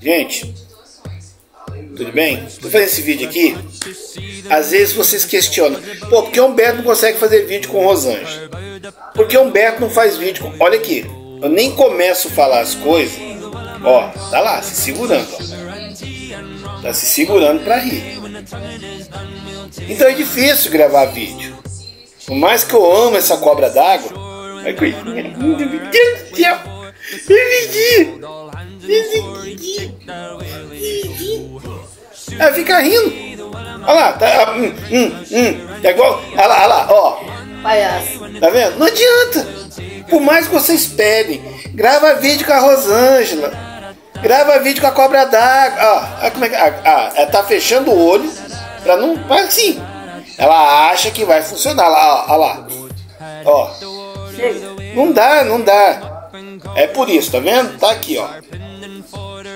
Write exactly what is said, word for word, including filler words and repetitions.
Gente, tudo bem? Tô fazendo esse vídeo aqui. Às vezes vocês questionam: pô, por que o Humberto não consegue fazer vídeo com Rosângela? Por que o Humberto não faz vídeo com... Olha aqui, eu nem começo a falar as coisas. Ó, tá lá, se segurando, ó. Tá se segurando pra rir. Então é difícil gravar vídeo. Por mais que eu amo essa cobra d'água, meu Deus do céu, ela fica rindo. Olha lá, tá, hum, hum, hum, é igual, olha lá, olha lá, ó. Palhaço. Tá vendo? Não adianta. Por mais que vocês pedem, grava vídeo com a Rosângela, grava vídeo com a cobra d'água. Ó, como é que, ah, ah, ela tá fechando o olho pra não, assim. Ela acha que vai funcionar. Lá, ó, ó lá. Ó. Não dá, não dá. É por isso, tá vendo? Tá aqui, ó.